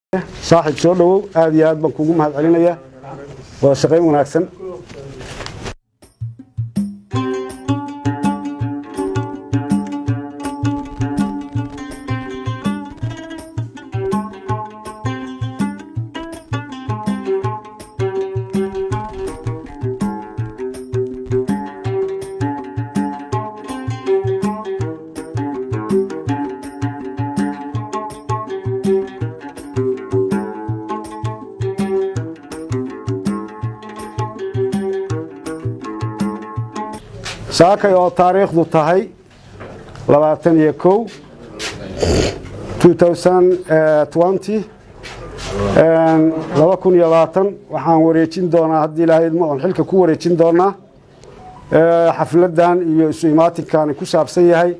صاحب soo dhawow aad iyo aad baan kugu mahad celinaya wada shaqeyn wanaagsan saakay oo taariikhdu tahay 2020 waxaan wareejin doonaa haddii ilaahay idmo oon xilka ku wareejin doonaa xafladan iyo isu imaatinkan ku saabsan yahay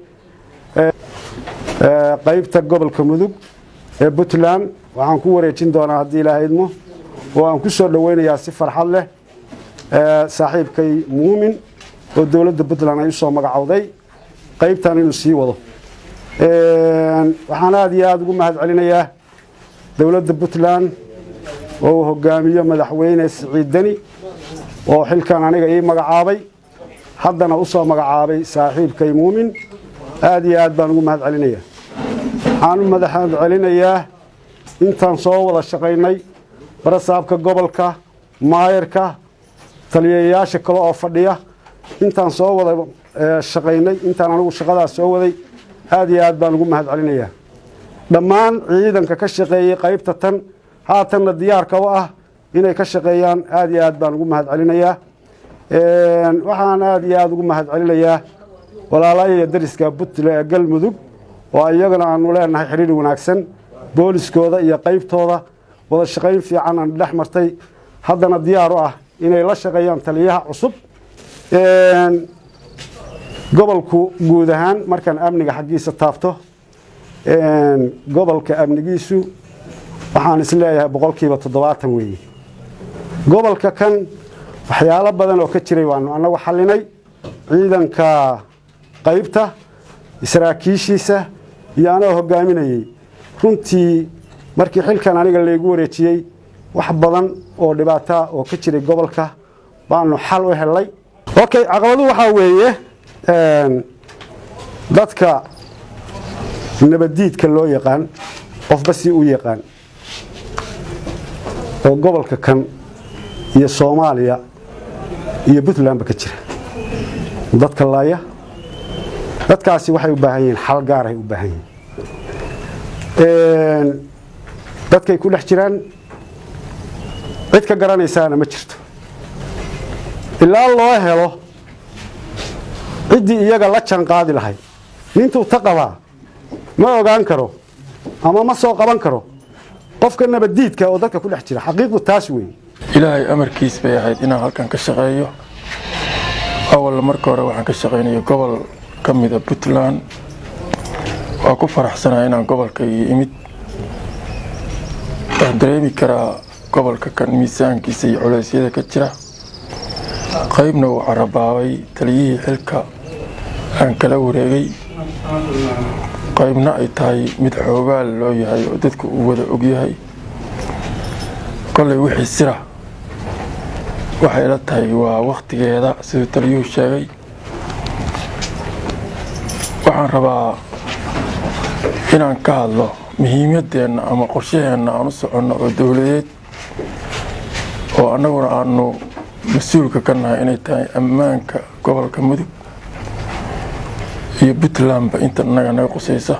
qaybta gobolka mudug ee Puntland waxaan ku wareejin doonaa haddii ilaahay idmo oo aan ku soo dhaweynayaa si farxad leh saaxiibkay muumin oo dawladda Puntland ay soo magacawday qaybtan inuu sii wado waxaan aad iyo aad ugu mahad celinayaa dawladda Puntland oo hogaamiyo madaxweyne Siciid Dani oo xilkan aniga ii magacaabay haddana u soo magacaabay saaxiibkay muumin aad iyo aad baan ugu mahad celinayaa waxaan u mahad celinayaa intaan soo wada shaqaynay barasaabka gobolka maayarka taliyayaasha kale oo fadhiya intaan soo wada shaqaynay intaan anigu shaqadaas soo waday aad iyo aad baan ugu mahad celinayaa dhammaan ciidanka ka shaqeeyay qaybta tan haatanna diyaarka u ah inay ka shaqeeyaan aad iyo aad baan ugu mahad celinayaa waxaan aad iyo aad ugu mahad celinayaa walaalahayga dariska Puntland galmudug oo iyagana aanu leenahay xiriir wanaagsan booliskooda iyo qaybtooda wada shaqayn fiican aan dhex martay haddana diyaar u ah inay la shaqeeyaan taliyaha cusub gobolku guud ahaan markaan amniga xaqiisa taabto gobolka amnigiisu waxaan isleeyahay 70% weeye gobolka kan waxyaalo badan oo ka jiray waanu anagu xalinay ciidanka qaybta saraakiishiisa iyo anoo hogaaminayay runtii markii xilkan aniga leegu wareejiyay wax badan oo dhibaato oo ka jiray gobolka baanu xal u helay okay caqabadu waxa weeye dadka nabadiidka loo yaqaan qofba si u yaqaan oo gobolka kan iyo Soomaaliya iyo Puntland ka jira dadka laaya dadkaasi waxay u baahan yihiin xal gaar ah u baahan yihiin dadkay ku dhex jiraan cid ka garanaysaana ma jirto ilaa loo helo cidii iyaga la jaan qaadi lahayd nintuu taqaba ma ogaan karo ama ma soo qaban karo qofka nabadiidka oo dadka ku dhex jira xaqiiqdu taas weey ilaahay amarkiis bay ahayd inaan halkan ka shaqeeyo awal marka hore waxaan ka shaqeynay gobol kamid ah Puntland waa ku faraxsanahay inaan gobolka imid dareemi karaa gobolka kan miisaankiisa iyo culeysyada ka jira qaybna uu carabaabay taliyihii xilka aan kala wareegay qaybna ay tahay mid xoogaal loo yahay oo dadku u wada og yahay kolley wixii sira waxay la tahay waa waqtigeeda sidoo taliyuhu sheegay waxaan rabaa inaan ka hadlo muhiimadeenna ama qorshaheena aan u soconno oo dawladeed oo annaguna aanu مسؤولك كنا إني تاي أمانك قبل كمدو هي بتلام بإنت نجنا قصيصة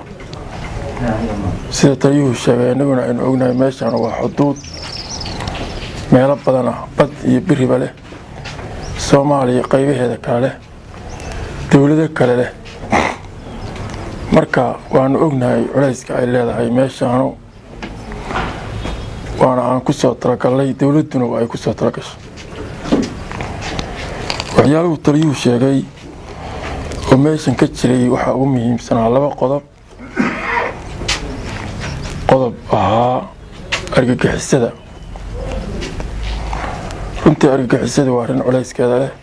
سيتريه الشباب نقولنا إن أغنى ماشي أنا وحدود ما يلعب بدنا بد يبري بله سومالي قيبه هذا كله دولة كله مركا وأنا أغنى عليك على هاي ماشي أنا وأنا عن كسر ترك الله دولتنا وأي كسر تركش waxyaalaha taliyuhu sheegay oo meeshan ka jiray waxa ugu muhiimsanaa laba qodob ahaa argagixisada runtii argagixisada waa arrin culeyskeeda leh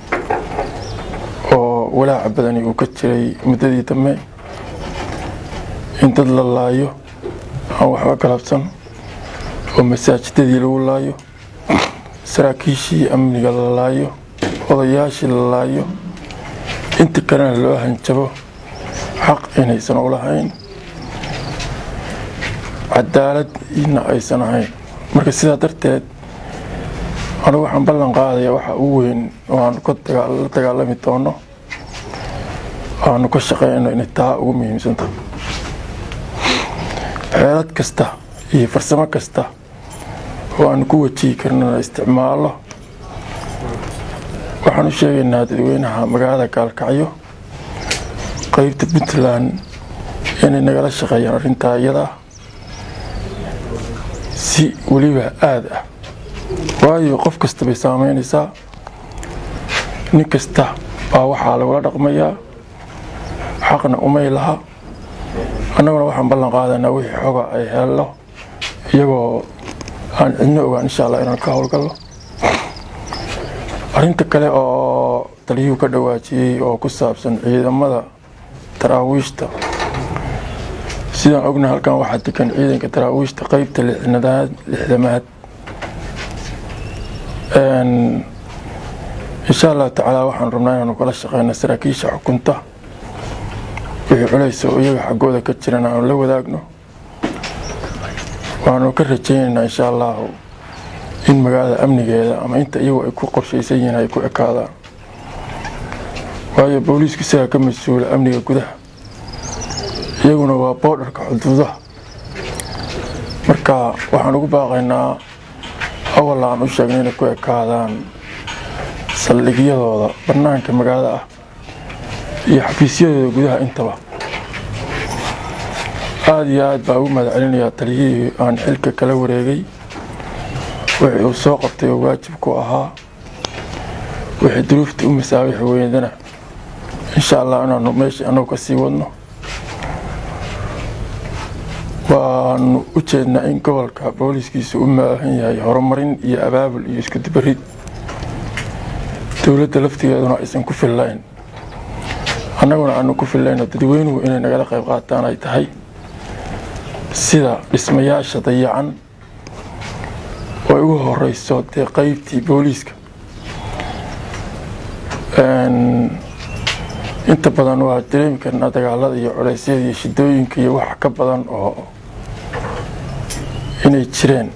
oo walaaca badani uu ka jiray muddadii dambe in dad la laayo aan waxba galabsan oo masaajidadii lagu laayo, saraakiishii amniga la laayo, odayaashii la laayo, inta kalena loo hanjabo xaq inaysan u lahayn, cadaalad ina aysan ahayn. marka sidaa darteed anigu waxaan ballan qaadayaa waxa ugu weyn oo aan la dagaalami doono, aanu ka shaqeyno inay taa ugu muhiimsan tahay. xeelad kasta iyo farsamo kasta oo aan ku wajihi karnana isticmaalo. waxaan u sheegaynaa dadweynaha magaalada Gaalkacyo qaybta Puntland inay nagala shaqeeyaan arrintaa iyada si weliba aad ah, waayo qof kasta bay saameynaysaa, nin kasta baa waxaa lagula dhaqmayaa, xaqna umay laha. annaguna waxaan ballan qaadaynaa wixii xoga ay helno iyagoo aan cidna ogaan insha Allah inaan ka howlgalno. arrinta kale oo taliyuhu ka dhawaajiyey oo ku saabsan ciidamada taraawiishta, sidaan ognahay halkan waxaa degan ciidanka taraawiishta qaybta 60aad. insha Allah tacaala waxaan rabnaa inaanu kala shaqeyno saraakiisha xukunta, wixii culays oo iyaga xaggooda ka jiran aanu la wadaagno. waxaanu ka rajaynaynaa insha Allah in magaalada amnigeeda ama inta iyagu ay ku qorshaysan yihiin ay ku ekaadaan, waayo booliisku isaga ka mas'uula amniga gudaha, iyaguna waa boordarka xuduudaha. marka waxaan ugu baaqaynaa awal aan u sheegnay inay ku ekaadaan saldhigyadooda bannaanka magaalada ah iyo xafiisyadooda gudaha intaba. aad iyo aad baa ugu mahadcelinayaa taliyihii aan xilka kala wareegay, wixii uu soo qabtay oo waajib ku ahaa, wixii duruufta u masaawixi weydana insha Allah inaanu meesha annagu ka sii wadno. waanu u jeednaa in gobolka booliiskiisu u baahan yahay horumarin iyo abaabul iyo isku dubarid, dowladda laftigeeduna aysan ku fillayn, annaguna aanu ku fillayn, dadweynuhu inay nagala qayb qaataan ay tahay, sida dhismayaasha dayacan oo ugu horeyso dee qaybtii booliiska. inta badan waa dareemi karnaa dagaalada iyo culeysyada iyo shidooyinka iyo wax ka badan oo inay jireen.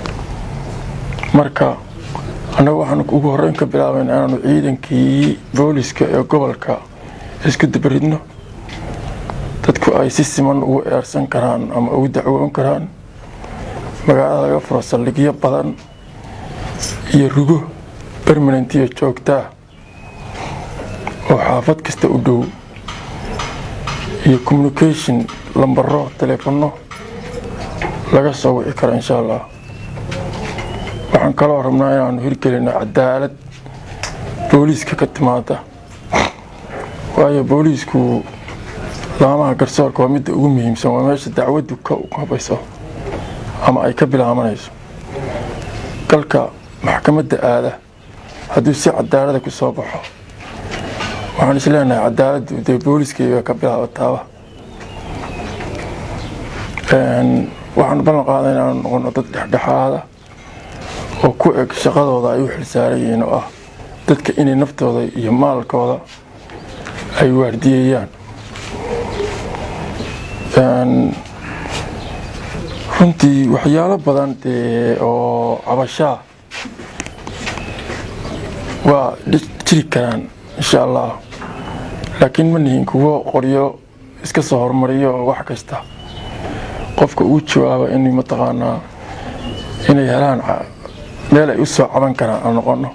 marka annagu waxaan ugu horeyn ka bilaabayna inaanu ciidankii booliiska ee gobolka isku dabaridno, dadku ay si siman ugu eersan karaan ama ugu dacwoon karaan, magaalada laga furo saldhigyo badan iyo rugo permanent iyo joogtaa oo xaafad kasta u dhow, iyo communication lambaro telefono laga soo wici karo insha Allah. waxaan kaloo rabnaa inaanu hirgelino cadaalad booliiska ka timaada, waayo booliisku laamaha garsoorka waa midda ugu muhiimsan, waa meesha dacwaddu ka habayso ama ay ka bilaabanayso. galka maxkamadda aada hadduu si cadaalada ku soo baxo, waxaan is leenahay cadaaladdu dee booliiskayga ka bilaabataaba. waxaan ballan qaaday inaanu noqono dad dhexdhexaada oo ku eg shaqadooda ay u xilsaaran yihiin, oo ah dadka inay naftooda iyo maalkooda ay waardiyeeyaan. runtii waxyaalo badan dee oo cabashaa waa jiri karaan insha Allah, laakiin ma nihin kuwo qoryo iska soo hormariyo oo wax kasta qofka uu jawaabo in mataqaanaa inay helaan meel ay u soo caban karaan aan noqono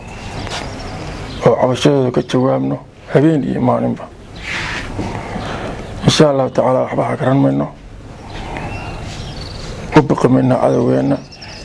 oo cabashadooda ka jawaabno habeen iyo maalinba. insha Allah tacaala waxba garan mayno, u baqmayna cadawgeena.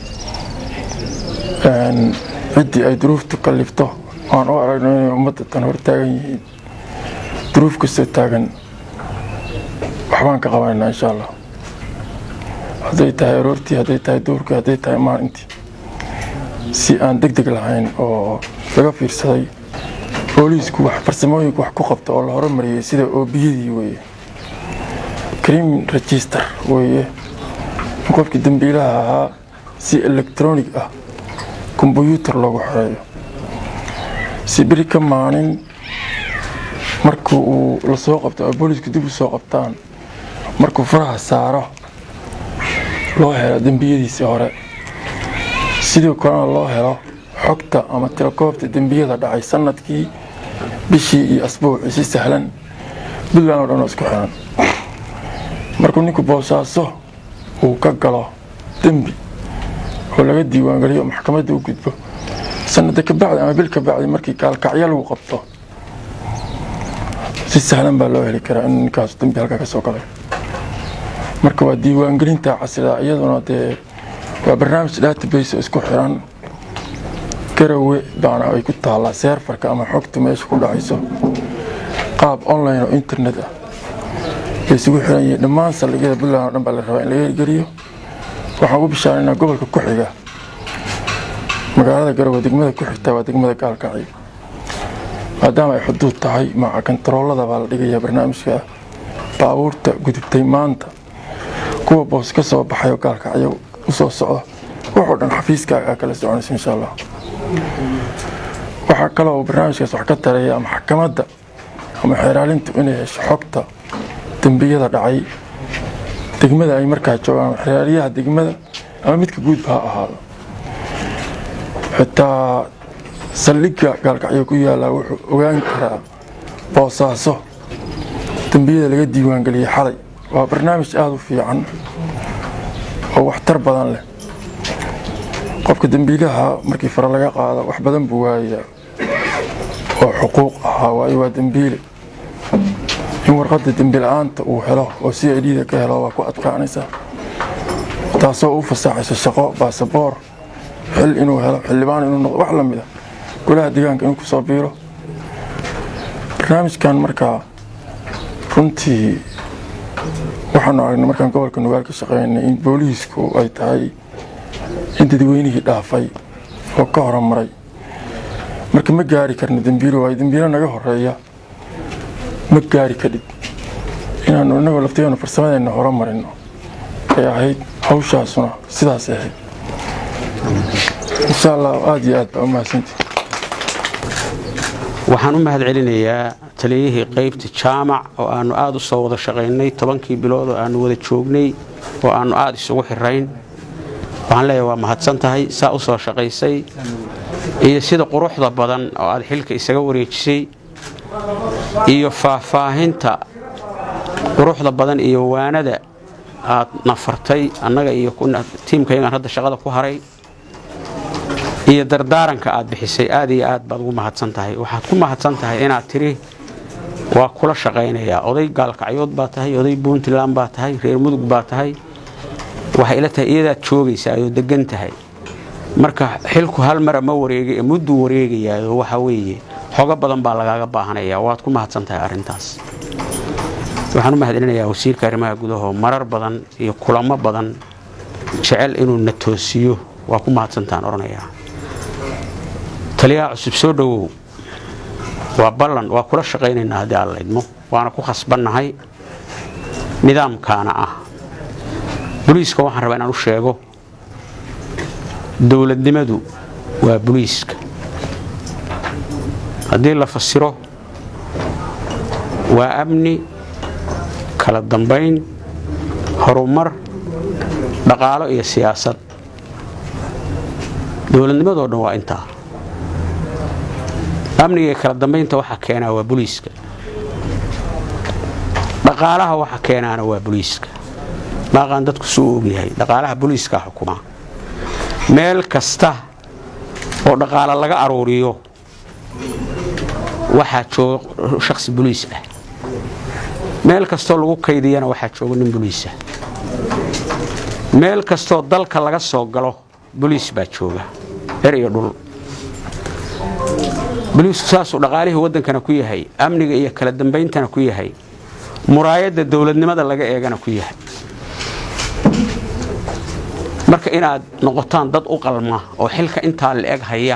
ciddii ay duruuftu kalifto aan u aragno inay ummadda tan hor taagan yihiin, duruuf kastoo taagan waxbaan ka qabanayna insha Allah. hadday tahay aroortii, hadday tahay duurkii, hadday tahay maalintii, si aan degdeg lahayn oo laga fiirsaday. booliisku wax farsamooyinku wax ku qabto oo la horumariyay sida OB-yadii weeye, crime register weeye, qofkii dambiilaha ahaa si electronic ah computer loogu xoreeyo si biri ka maalin markuu uu la soo qabto oo booliisku dib u soo qabtaan markuu faraha saaro loo helo dambiyadiisa hore sidoo kalena loo helo xogta ama tirakoobta dambiyada dhacay sanadkii bishii iyo asbuucii si sahlan Puntland oo dhan isku xiran markuu ninku boosaaso uu ka galo dambi oo laga diiwaan galiyo maxkamadda u gudbo sanad ka bacdi ama bil ka bacdi markii kaalkacyo lagu qabto si sahlan baa loo heli karaa in ninkaas dambi halka ka soo galay marka waa diiwaan gelinta casriga iyaduna waa barnaamij database isku xiran Garowe baana ay ku taala serverka ama xogta meesha ku dhacayso qaab online oo internet ah isugu xiran yahay dhammaan saldhigyada Puntland oo dhan baa la rabaa in la hirgeliyo waxaan ugu bishaaraynaa gobolka ku xiga magaalada Garowe degmada ku xigta waa degmada Gaalkacyo maadaama ay xuduud tahay maca kontaroolada baa la dhigayaa barnaamijka baabuurta gudubtay maanta kuwa boos ka soo baxay Gaalkacyo u soo socda wuxuu dhan xafiiska kala soconaysa insha Allah waxa kale oo barnaamijkaas wax ka taraya maxkamadda ama xeeraalintu inay hesho xogta dambiyada dhacay degmada ay markaa joogaan xeeraaliyaha degmada ama midka guud baa ahaado xitaa saldhigga Gaalkacyo ku yaala wuxuu ogaan karaa boosaaso dambiyada laga diiwaan galiyay xalay waa barnaamij aad u fiican oo waxtar badan leh qofka dambiilaha markii fara laga qaado wax badan buu waayaa oo xuquuq ah waa dambiile in warqadda dambi la'aanta uu helo oo CID ka helo waa ku adkaanaysa taasoo u fasaxaysa shaqo baasaboor xil inuu helo xildhibaan inuu noqdo wax la mid ah golaha deegaanka inuu ku soo biiro barnaamijkan markaa runtii waxaan aragnay markaan gobolka Nugaal ka shaqeynay in booliisku ay tahay in dadweynihii dhaafay oo ka hormaray marka ma gaari karno dambiilo way dambiilo naga horeeya ma gaari kadib inaanu inagu lafteena farsamadeenna horumarino ay ahayd hawshaasuna sidaas ahayd insha Allah aad iyo aad baa mahadsantihiin waxaan u mahadcelinayaa taliyihii qaybta jaamac oo aanu aad u soo wada shaqeynay 10 bilood oo aanu wada joognay oo aanu aad isugu xirayn waxaan leeyahay waa mahadsan tahay saa u soo shaqeysay iyo sida quruxda badan oo aad xilka isaga wareejisay iyo faahfaahinta quruxda badan iyo waanada aad nafartay annaga iyo tiimkayga hadda shaqada ku haray iyo dardaaranka aad bixisay aad iyo aad baad ugu mahadsan tahay waxaad ku mahadsan tahay inaad tiri waa kula shaqeynaya oday Gaalkacyood baa tahay oday Puntland baa tahay reer Mudug baa tahay waxa ila tahay iyada joogaysaa oo degan tahay marka xilku hal mar ma wareegay muddo wareegayaa waxa weeye xoga badan baa lagaaga baahanaya waad ku mahadsan tahay arintaas waxaan u mahadcelinayaa wasiirka arrimaha gudaha marar badan iyo kulamo badan jecel inuu na toosiyo waa ku mahadsantaan oranayaa taliya cusub soo dhawow waa ballan waa kula shaqeynaynaa hadii alla idmo waana ku khasbannahay nidaamkaana ah booliiska waxaan rabaa inaan u sheego dawladnimadu waa booliiska haddii la fasiro waa amni kala dambayn horumar dhaqaalo iyo siyaasad dawladnimadoo dhan waa intaa amniga kala dambaynta waxa keenaa waa booliiska dhaqaalaha waxa keenaana waa booliiska maaqaan dadku soo ogyahay dhaqaalaha booliiska xukuma meel kasta oo dhaqaale laga arooriyo waxa jooga shakhsi booliis ah meel kasta lagu kaydiyana waxa jooga nin booliis ah meel kasta dalka laga soo galo booliis baa jooga iyo dhul booliisku saasoo dhaqaalihi wadankana ku yahay amniga iyo kala dambayntana ku yahay muraayada dawladnimada laga eegana ku yahay marka inaad noqotaan dad u qalma oo xilka inta la eeg haya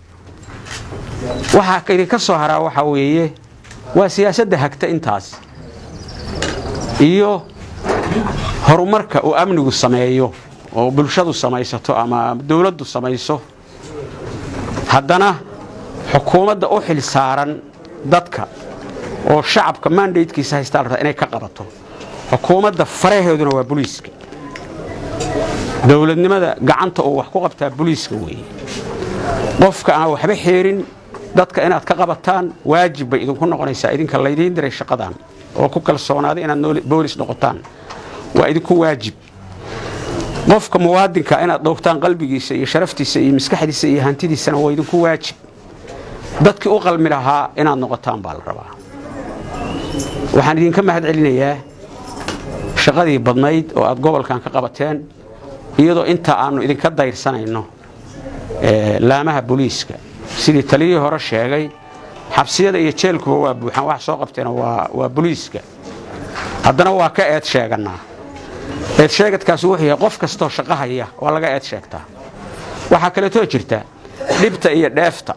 waxa ka soo haraa waxa weeye waa siyaasadda hagta intaas iyo horumarka oo amnigu sameeyo oo bulshadu samaysato ama dawladdu samayso haddana xukuumadda u xil saaran dadka oo shacabka mandatekiisa haysta la rabaa inay ka qabato xukuumadda faraheeduna waa booliiska dawladnimada gacanta oo wax ku qabtaa booliiska weeye qofka aan waxba xeerin dadka inaad ka qabataan waajib bay idinku noqonaysaa idinka laydiin diray shaqadan oo ku kalsoonaaday inaad boolis noqotaan waa idinku waajib qofka muwaadinka inaad dhowrtaan qalbigiisa iyo sharaftiisa iyo maskaxdiisa iyo hantidiisana waa idinku waajib dadkii u qalmi lahaa inaad noqotaan baa la rabaa waxaan idinka mahad celinayaa shaqadii badnayd oo aad gobolkan ka qabateen iyadoo inta aanu idinka dayrsanayno laamaha booliiska sidii taliyihii hore sheegay xabsiyada iyo jeelkuba waa buuxaan wax soo qabteena waa booliiska haddana waa ka eed sheeganaa eed sheegadkaasi wuxuu yahay qof kastoo shaqo haya waa laga eed sheegtaa waxaa kaleetoo jirta dhibta iyo dheefta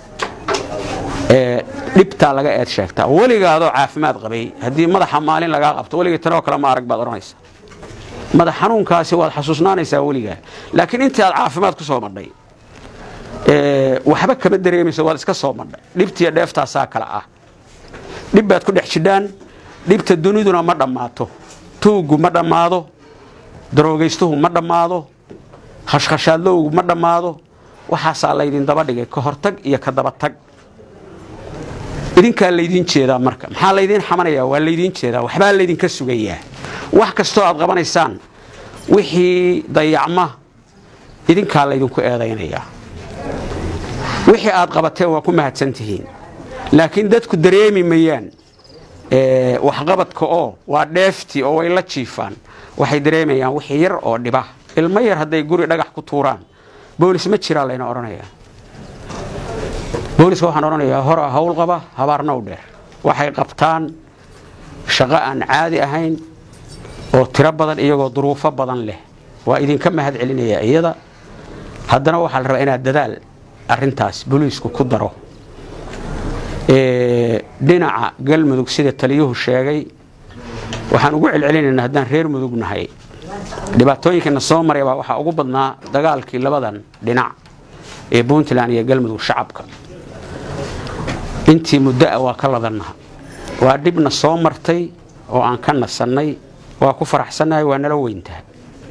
dhibtaa laga eed sheegtaa weligaadoo caafimaad qabay haddii madaxa maalin lagaa qabto weligii tanoo kale ma arag baad odhanaysa madax xanuunkaasi waad xasuusnaanaysaa weligaa laakiin intii aad caafimaad ku soo madhay waxba kama dareemayso waad iska soo madhay dhibtiiyo dheeftaasaa kale ah dhib baad ku dhex jidhaan dhibta duniduna ma dhammaato tuuggu ma dhammaado daroogaystuhu ma dhammaado khashkhashaadlowgu ma dhammaado waxaasaa laydin daba dhigay ka hortag iyo ka dabatag idinkaa laydiin jeedaa marka maxaa laydiin xamanayaa waa laydiin jeedaa waxbaa laydinka sugayaa wax kastoo aad qabanaysaan wixii dayacma idinkaa laydinku eedaynayaa wixii aad qabateen waa ku mahadsan tihiin laakiin dadku dareemi mayaan waxqabadka oo waa dheeftii oo way la jiifaan waxay dareemayaan wixii yar oo dhiba ilmo yar hadday guri dhagax ku tuuraan boolis ma jiraa layna odhanayaa booliska waxaan odhanayaa hore hawl qaba habaarna u dheer waxay qabtaan shaqo aan caadi ahayn oo tiro badan iyagoo duruufo badan leh waa idinka mahad celinayaa iyada haddana waxaa la rabaa inaad dadaal arrintaas booliisku ku daro dhinaca galmudug sida taliyuhu sheegay waxaan ugu celcelinaynaa haddaan reer mudug nahay dhibaatooyinkiina soo maray baa waxaa ugu badnaa dagaalkii labadan dhinac ee puntland iyo galmudug shacabka intii muddo waa ka ladannaha waa dhibna soo martay oo aan ka nasannay waa ku faraxsannahay waa nala weyntahay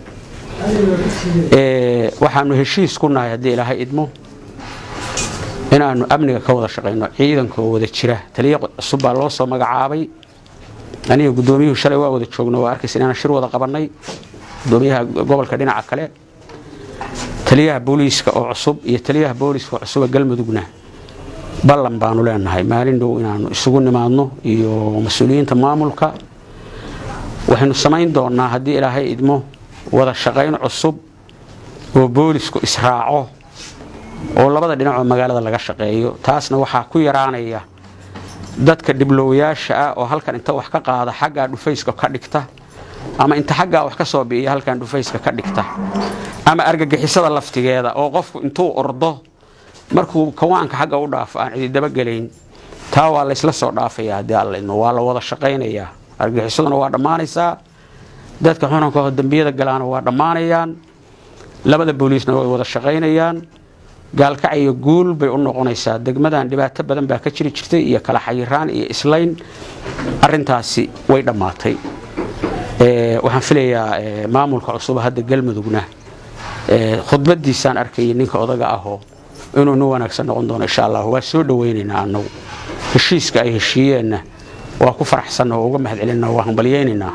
waxaanu heshiis ku nahay haddii ilaahay idmo inaanu amniga ka wada shaqayno ciidanka oo wada jira taliye cusub baa loo soo magacaabay aniga gudoomiyuhu shalay waa wada joogno waa arkaysa inaan shir wada qabanay gudoomiyaha gobolka dhinaca kale taliyaha booliiska oo cusub iyo taliyaha booliiska oo cusub galmudugna ballan baanu leenahay maalin dhow inaanu isugu nimaadno iyo mas'uuliyiinta maamulka waxaynu samayn doonaa haddii ilaahay idmo wada shaqayn cusub oo boolisku israaco oo labada dhinac oo magaalada laga shaqeeyo taasna waxaa ku yaraanaya dadka diblowayaasha ah oo halkan inta wax ka qaada xagga dhufayska ka dhigta ama inta xagga wax ka soo bixiya halkan dhufayska ka dhigta ama argagixisada laftigeeda oo qofku intuu ordo markuu kawaanka xagga u dhaafo aan cid daba galeyn taa waa la isla soo dhaafaya hadii alla idmo waa la wada shaqeynayaa argagixisaduna waa dhamaanaysaa dadka xunanka dambiyada galaana waa dhamaanayaan labada booliisna way wada shaqeynayaan gaalkacay iyo guul bay u noqonaysaa degmadan dhibaato badan baa ka jiri jirtay iyo kala xayiraan iyo islayn arintaasi way dhamaatay waxaan filayaa maamulka cusub hadda galmudugna khudbadiisaan arkay ninka odaga ahoo inuu nu wanaagsan noqon doono insha Allah waa soo dhaweynaynaa anagu heshiiska ay heshiiyeenna waa ku faraxsan oo uga mahad celinaa waa hambalyeynaa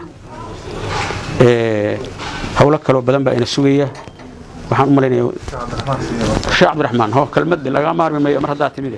hawlo kale badan baa ina sugaya waxaan u maleynayaa Sheekh Cabdiraxmaan hoo kalmad laga maarmay mar hadaa timide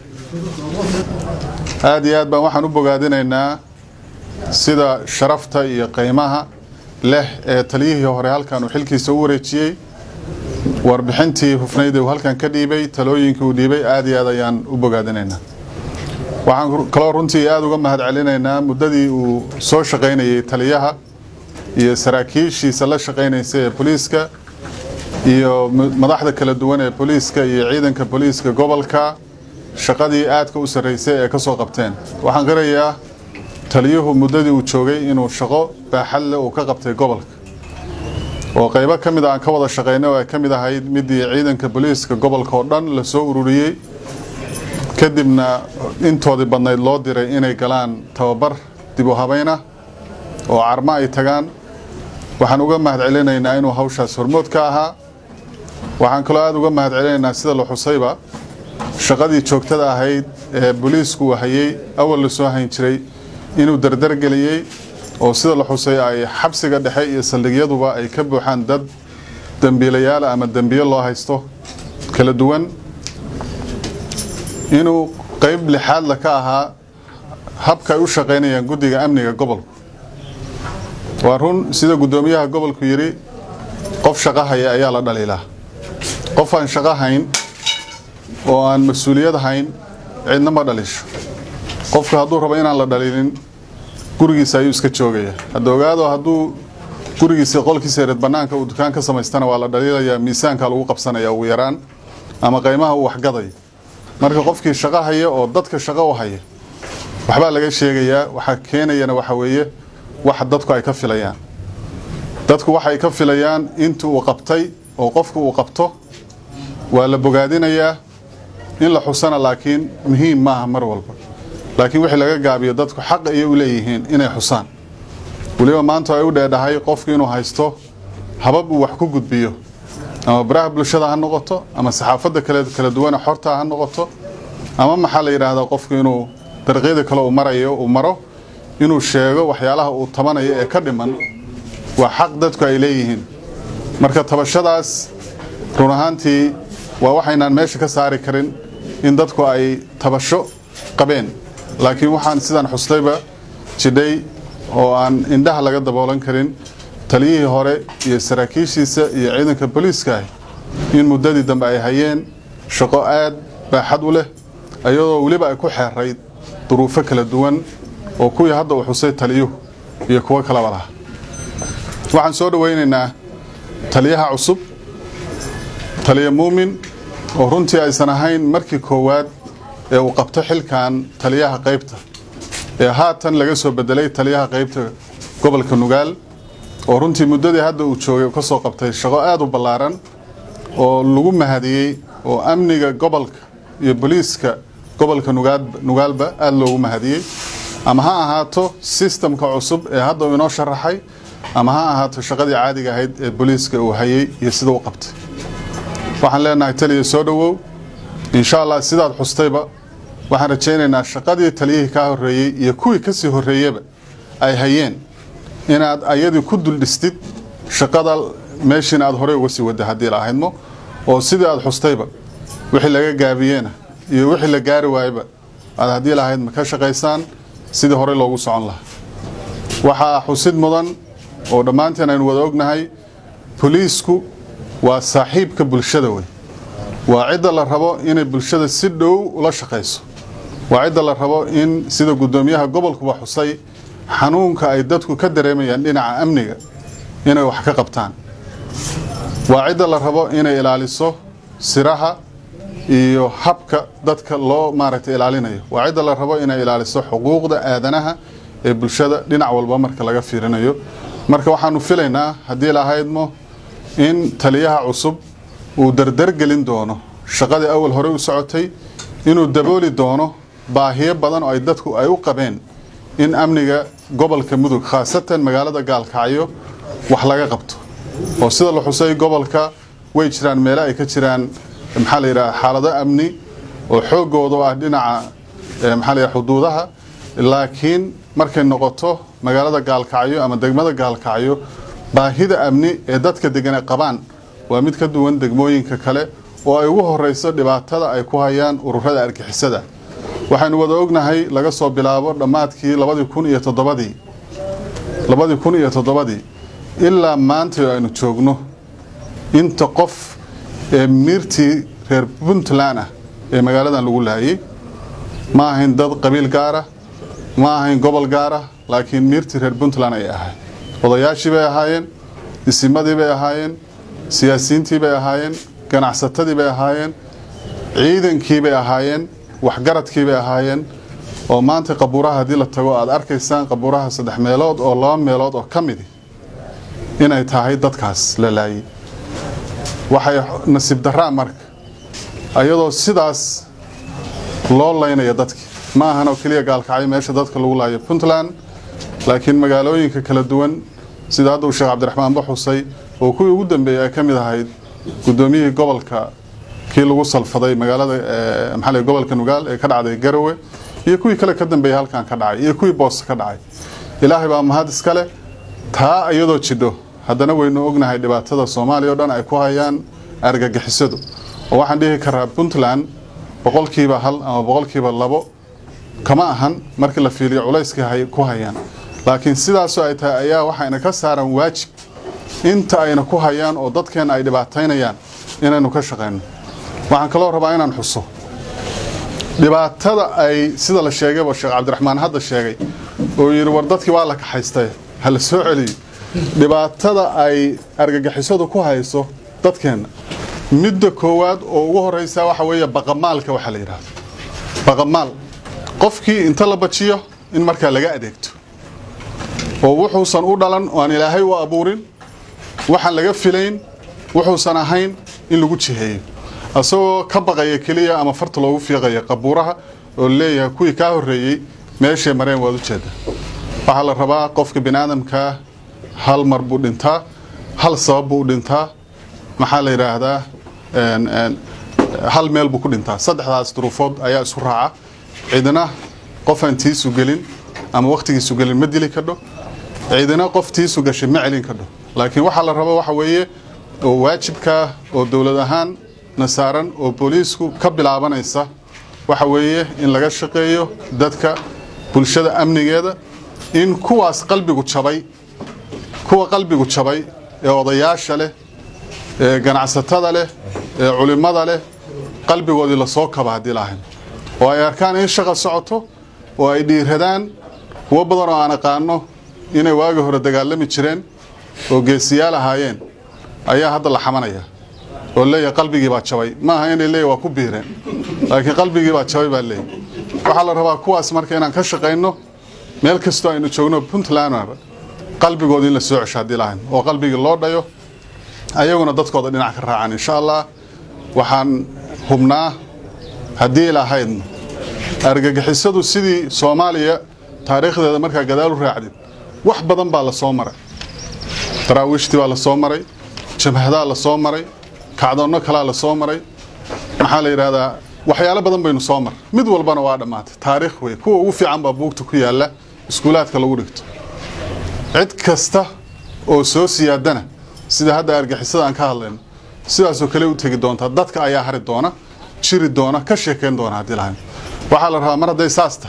aad iyo aad baan waxaan u bogaadinaynaa sida sharafta iyo qiimaha leh ee taliyihii hore halkan uu xilkiisa u wareejiyay warbixintii hufnayd uu halkan ka dhiibay talooyinkii uu dhiibay aad iyo aad ayaan u bogaadinaynaa waxaan kaloo runtii aad uga mahad celinaynaa muddadii uu soo shaqaynayay taliyaha iyo saraakiishiisa la shaqaynaysay ee booliiska iyo madaxda kala duwan ee booliiska iyo ciidanka booliiska gobolka shaqadii aadka u sareysay ee ka soo qabteen waxaan qirayaa taliyuhu muddadii uu joogay inuu shaqo baaxad leh uu ka qabtay gobolka oo qaybo ka mid ah aan ka wada shaqeynay oo ay ka mid ahayd midii ciidanka booliiska gobolka oo dhan la soo ururiyay kadibna intoodii badnayd loo diray inay galaan tababar dib u habayna oo Carmo ay tagaan waxaan uga mahadcelinaynaa inuu hawshaas hormood ka ahaa waxaan kaloo aad uga mahadcelinaynaa sida la xusayba shaqadii joogtada ahayd ee booliisku hayay awal la soo hayn jiray inuu dardar geliyay oo sida la xusay ay xabsiga dhexe iyo saldhigyaduba ay ka buuxaan dad dambiilayaal ama dambiyo loo haysto kala duwan inuu qayb lixaad la ka ahaa habka ay u shaqeynayaan guddiga amniga gobolka waa run sida gudoomiyaha gobolku yiri qof shaqo haya ayaa la dhaliilaa qof aan shaqo hayn oo aan mas'uuliyad hayn cidna ma dhalisho qofka hadduu rabo inaan la dhaliilin gurigiisa ayuu iska joogaya haddii ogaado hadduu gurigiisa qolkiisa reed banaanka uu dukaan ka samaystana waa la dhaliilaya miisaanka lagu qabsanaya ugu yaraan ama qiimaha uu waxgaday marka qofkii shaqo haya oo dadka shaqo u haya waxba laga sheegayaa waxa keenayana waxa weeye wax dadku ay ka filayaan dadku waxa ay ka filayaan intuu uu qabtay oo qofku uu qabto waa la bogaadinayaa in la xusana laakiin muhiim maaha mar walba laakiin wixii laga gaabiyo dadku xaq ay u leeyihiin inay xusaan waliba maanta ay u dheedahay qofku inuu haysto habab uu wax ku gudbiyo ama baraha bulshada ha noqoto ama saxaafadda kala duwan xorta ha noqoto ama maxaa la yiraahdaa qofku inuu dariiqada kale uu maro inuu sheego waxyaalaha uu tabanayo ee ka dhiman waa xaq dadku ay leeyihiin marka tabashadaas run ahaantii waa waxaynaan meesha ka saari karin in dadku ay tabasho qabeen laakiin waxaan sidaan xuslayba jidhay oo aan indhaha laga daboolan karin taliyihii hore iyo saraakiishiisa iyo ciidanka booliiska in muddadii dambe ay hayeen shaqo aad baaxad u leh ayadoo waliba ay ku xeerayd duruufo kala duwan oo kuwii hadda uu xusay taliyuhu iyo kuwa kala wada waxaan soo dhaweynaynaa taliyaha cusub taliya muumin oo runtii aysan ahayn markii koowaad ee uu qabto xilkan taliyaha qaybta ee haatan laga soo bedelay taliyaha qaybta gobolka Nugaal oo runtii muddadii hadda uu joogay ka soo qabtay shaqo aad u ballaaran oo lagu mahadiyay oo amniga gobolka iyo booliiska gobolka Nugaalba aad loogu mahadiyay ama ha ahaato systemka cusub ee hadda uu inoo sharaxay ama ha ahaato shaqadii caadiga ahayd ee booliiska uu hayay iyo sida uu qabtay waxaan leenahay taliya soo dhawow insha Allah sidaad xustayba waxaan rajaynaynaa shaqadii taliyihii ka horeeyay iyo kuwii ka sii horeeyayba ay hayeen inaad ayadii ku dul dhistid shaqada meeshin aad hore uga sii wada hadii la ahaydmo oo sidii aad xustayba wixii laga gaabiyeen iyo wixii la gaari waayba aad hadii la ahayd ma ka shaqeysaan sidii hore loogu socon lahaa waxa xusid mudan oo dhamaanteen aynu wada ognahay booliisku waa saaxiibka bulshada way waa cid la rabo inay bulshada si dhow ula shaqeyso waa cid la rabo in sida gudoomiyaha gobolku wax xusay xanuunka ay dadku ka dareemayaan dhinaca amniga inay wax ka qabtaan waa cid la rabo inay ilaaliso siraha iyo habka dadka loo maaragtay ilaalinayo waa cid la rabo inay ilaaliso xuquuqda aadanaha ee bulshada dhinac walba marka laga fiirinayo marka waxaanu filaynaa hadii la ahaydmo in taliyaha cusub uu dardar gelin doono shaqadii awal hore u socotay inuu dabooli doono baahiyo badan oo ay dadku ay u qabeen in amniga gobolka Mudug khaasatan magaalada Gaalkacyo wax laga qabto oo sida la xusay gobolka way jiraan meel ay ka jiraan maxaa la yiraahdaa xaalado amni oo xoogooda ah dhinaca maxaa la yiraahdaa xuduudaha laakiin markay noqoto magaalada Gaalkacyo ama degmada Gaalkacyo baahida amni ee dadka degan qabaan waa mid ka duwan degmooyinka kale oo ay ugu horeyso dhibaatada ay ku hayaan ururada argixisada waxaanu wada ognahay laga soo bilaabo dhamaadkii 2007 ilaa maanta aynu joogno inta qof ee miirtii reer Puntland ee magaaladan lagu laayay ma ahayn dad qabiil gaar ah ma ahayn gobol gaar ah laakiin miirtii reer Puntland ay ahayd odayaashii bay ahaayeen isimadii bay ahaayeen siyaasiyiintii bay ahaayeen ganacsatadii bay ahaayeen ciidankii bay ahaayeen waxgaradkii bay ahaayeen oo maanta qabuuraha hadii la tago aad arkaysaan qabuuraha 3 meelood oo 2 meelood oo kamid inay tahay dadkaas la laayay waxay nasiib darraa marka ayadoo sidaas loo laynaya dadkii ma ahan oo kaliya gaalkacyo meesha dadka lagu laayo Puntland laakiin magaalooyinka kala duwan sida hadda uu Sheekh Cabdiraxmaan Baxusay oo kuwii ugu dambeeyay ka mid ahayd gudoomiyihii gobolka kii lagu salfaday magaalada maxalliga gobolka Nugaal ee ka dhacday Garowe iyo kuwii kale ka dambeeyay halkan ka dhacay iyo kuwii boos ka dhacay ilaahay baa mahad iskale taa ayadoo jidho haddana waynu ognahay dhibaatada Soomaaliya oo dhan ay ku hayaan argagixisadu oo waxaan dhihi karaa Puntland boqolkiiba hal ama boqolkiiba labo kama ahan markii la fiiriyo culayska ay ku hayaan laakiin sidaas oo ay tahay ayaa waxayna ka saaran waajib inta ayna ku hayaan oo dadkeena ay dhibaataynayaan inaynu ka shaqeyno waxaan kaloo rabaa inaan xuso dhibaatada ay sida la sheegay oo Sheekh Cabdiraxmaan hadda sheegay oo yiri war dadkii waa la kaxaystay hal soo celiyo dhibaatada ay argagixisadu ku hayso dadkeena midda koowaad oo ugu horeysa waxa weeye baqamaalka waxa la yiraahdo baqamaal qofkii inta la bajiyo in marka laga adeegto oo wuxuusan u dhalan oo aan Ilaahay u abuurin waxaan laga filayn wuxuusan ahayn in lagu jiheeyo asoo ka baqaya kaliya ama farta loogu fiiqayo qabuuraha oo leeyahay kuwii ka horeeyay meesha mareen waad u jeedaa waxa la rabaa qofka bini'aadamka hal mar buu dhintaa hal sabab buu dhintaa maxaa la yiraahdaa hal meel buu ku dhintaa saddexdaas duruufood ayaa isku raaca ciidana qof aan tiisu gelin ama waqtigiisu gelin ma dili kadho ciidana qof tiisu gashay ma celin kadho laakiin waxa la rabo waxa weeye oo waajibka oo dawlad ahaan nasaaran oo booliisku ka bilaabanaysa waxa weeye in laga shaqeeyo dadka bulshada amnigeeda in kuwaas qalbigu jabay ee odayaasha leh ee ganacsatada leh ee culimada leh qalbigoodii la soo kaba hadii laahan oo ay arkaan in shaqo socoto oo ay dhiiradaan kuwa badan oo aan aqaano inay waagi hore dagaalami jireen oo geesiyaal ahaayeen ayaa hadda la xamanaya oo leeyahay qalbigii baa jabay ma aha inay leeyahay waa ku biireen laakiin qalbigii baa jabay baa leeyahay waxa la rabaa kuwaas marka inaan ka shaqeyno meel kasto aynu joogno Puntland qalbigoodii in la soo cesho hadii laahan oo qalbigii loo dhayo ayaguna dadkooda dhinac ka raacaan insha Allah waxaan hubnaa hadii ilaahayd argagixisadu sidii Soomaaliya taariikhdeeda marka gadaal u raacdid wax badan baa la soo maray daraawiishtii baa la soo maray jabhadaha la soo maray kacdoonno kala la soo maray maxaa la yiraahdaa waxyaalo badan baynu soo mar mid walbana waa dhamaatay taariikh way kuwa ugu fiican baa buugta ku yaala iskuulaadka lagu dhigto cid kasta oo soo siyaadana sida hadda argagixisada aan ka hadlayno sidaas oo kale u tagi doonta dadka ayaa hari doona jiri doona ka sheekeen doona hadii lahayn waxa la rabaa mar haday saasta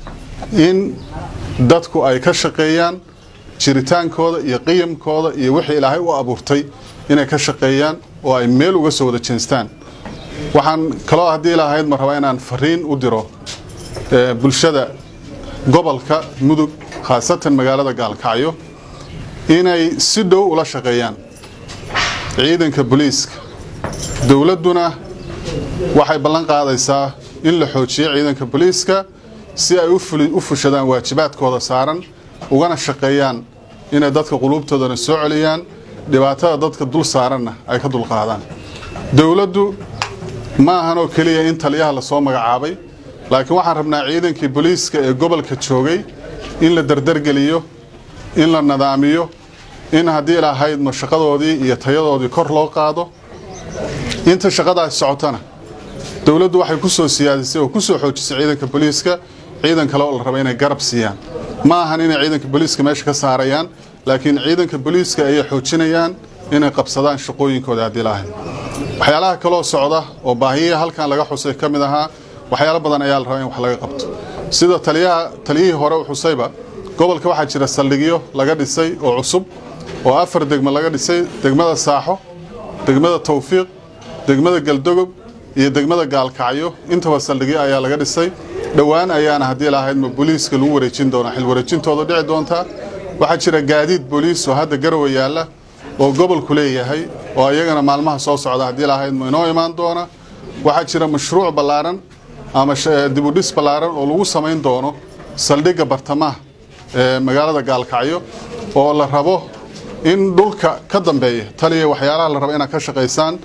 in dadku ay ka shaqeeyaan jiritaankooda iyo qiyamkooda iyo wixii Ilaahay u abuurtay inay ka shaqeeyaan oo ay meel uga soo wada jeestaan waxaan kaloo hadii Ilaahayd mar rabaa inaan fariin u diro bulshada gobolka Mudug khaasatan magaalada Gaalkacyo inay si dhow ula shaqeeyaan ciidanka booliiska dawladuna waxay ballan qaadaysaa in la xoojiyo ciidanka booliiska si ay u fushadaan waajibaadkooda saaran ugana shaqeeyaan inay dadka qulubtoodana soo celiyaan dhibaatada dadka dul saaranna ay ka dul qaadaan dawladdu ma ahan oo kaliya in taliyaha la soo magacaabay laakiin waxaan rabnaa ciidankii booliiska ee gobolka joogay in la dardargeliyo in la nidaamiyo in hadii ilaahayd shaqadoodii iyo tayadoodii kor loo qaado inta shaqadaas socotana dawladdu waxay ku soo siyaadisay oo ku soo xoojisay ciidanka booliiska ciidan kale oo la rabo inay garab siiyaan ma ahan inay ciidanka booliiska meesha ka saarayaan laakiin ciidanka booliiska ay xoojinayaan inay qabsadaan shaqooyinkooda hadii ilaahay waxyaalaha kale oo socda oo baahiyaha halkan laga xusay kamid aha waxyaalo badan ayaa la rabaa in wax laga qabto sida taliyihii hore u xusayba gobolka waxaa jira saldhigyo laga dhisay oo cusub oo 4 degmo laga dhisay degmada Saaxo degmada Tawfiiq degmada Galdogob iyo degmada Gaalkacyo intaba saldhigyo ayaa laga dhisay dhawaan ayaana hadii ilaahayd ma booliiska lagu wareejin doona xil wareejintooda dhici doonta waxa jira gaadiid booliis oo hadda Garowe yaala oo gobolku leeyahay oo ayagana maalmaha soo socda hadii ilaahayd ma inoo imaan doona waxa jira mashruuc balaaran ama dib u dhis balaaran oo lagu sameyn doono saldhigga bartamaha magaalada Gaalkacyo oo la rabo in dhulka ka dambeeya taliya waxyaalaha la rabo inaad ka shaqaysaan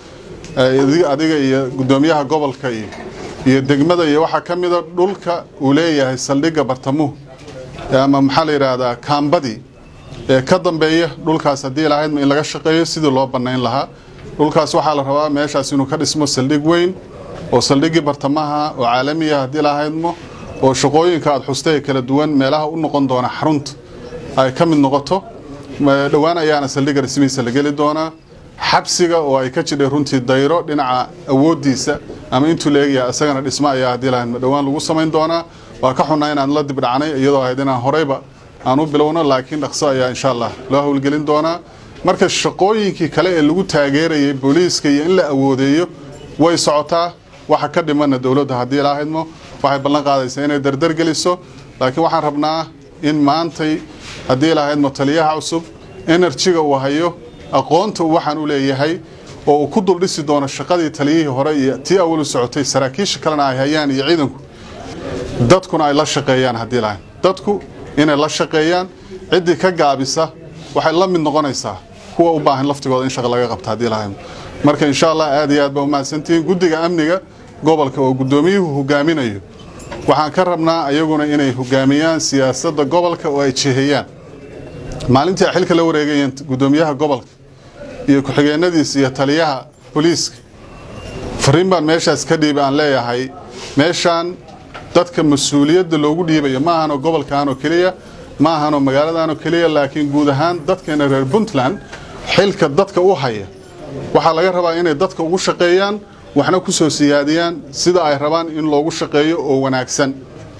adiga iyo gudoomiyaha gobolka iyo degmada iyo waxa kamida dhulka uu leeyahay saldhiga bartamuhu ama maxaa la yiraahdaa kaambadi ka dambeeya dhulkaas hadii lahayd in laga shaqeeyo sidii loo banayn lahaa dhulkaas waxa la rabaa meeshaas inuu ka dhismo saldhig weyn oo saldhigi bartamaha oo caalami ah hadii lahaydmo oo shaqooyinka aad xustay kala duwan meelaha u noqon doona xarunta ay ka mid noqoto dhawaan ayaana saldhiga rasmiisa la gali doona xabsiga oo ay ka jidhay runtii dayro dhinaca awoodiisa ama intuu leeyahay asagana dhisma ayaa hadii lahayd dhawaan lagu sameyn doona waa ka xunaa inaan la dib dhacnay iyadoo ay inaan horeyba aanu bilowno laakiin dhaqso ayaa insha Allah loo hawlgelin doona marka shaqooyinkii kale ee lagu taageerayay booliiska iyo in la awoodeeyo way socotaa waxa ka dhimana dawladda hadii lahaydmo waxay ballan qaadaysaa inay dardar geliso laakiin waxaan rabnaa in maantay hadii lahaydmo taliyaha cusub energy-ga uu hayo aqoonta waxaan u leeyahay oo uu ku dul dhisi doono shaqadii taliyihii hore iyo tii awal u socotay saraakiisha kalena ay hayaan iyo ciidanku dadkuna ay la shaqeeyaan hadii lahayd dadku inay la shaqeeyaan cidii ka gaabisa waxay la mid noqonaysaa kuwa u baahan laftigooda in shaqo laga qabto hadii lahayd marka insha Allah aad iyo aad ba u mahadsantiin guddiga amniga gobolka oo gudoomiyuhu hogaaminayo waxaan ka rabnaa ayaguna inay hogaamiyaan siyaasadda gobolka oo ay jihayaan maalintii xilka la wareegayeen gudoomiyaha gobolka iyo ku-xigeenadiisa iyo taliyaha booliiska fariin baan meeshaas ka dhiibay aan leeyahay meeshaan dadka mas'uuliyadda loogu dhiibayo ma ahan gobolkaan oo kaliya ma ahan magaaladaan oo kaliya laakiin guud ahaan dadkeena reer Puntland xilka dadka u haya waxa laga rabaa inay dadka ugu shaqeeyaan waxna ku soo siyaadiyaan sida ay rabaan in loogu shaqeeyo oo wanaagsan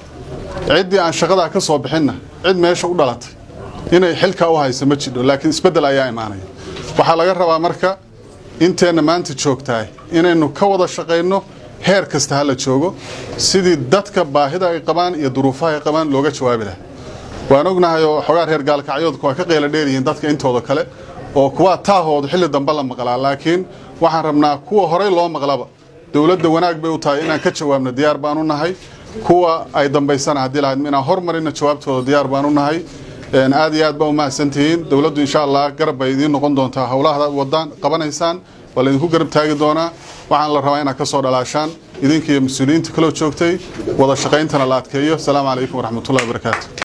cidii aan shaqada ka soo bixinna cid meesha u dhalatay inay xilka u hayso ma jiro laakiin isbedel ayaa imaanaya waxa laga rabaa marka inteena maanta joogtaay inaynu ka wada shaqeyno heer kasta hala joogo sidii dadka baahida ay qabaan iyo duruufaha ay qabaan looga jawaabi lahaa waan ognahay oo xogaa reer gaalkacyoodku waa ka qeyla dheeriyiin dadka intooda kale oo kuwa taahooda xilli dambe la maqlaa laakiin waxaan rabnaa kuwa horey loo maqlaba dawladda wanaag bay u tahay inaan ka jawaabno diyaar baan u nahay kuwa ay dambaysana hadii lahayd inaan hormarino jawaabtooda diyaar baan u nahay aad iyo aad baa u mahadsantihiin dawladdu insha Allah garab bay idin noqon doontaa hawlaha wadaan qabanaysaan wala idinku garab taagi doona waxaan la rabaa inaad ka soo dhalaashaan idinka iyo mas'uuliyiinta kala joogtay wada shaqayntana la adkeeyo. Assalaamu calaykum waraxmatullaahi wabarakaatuh.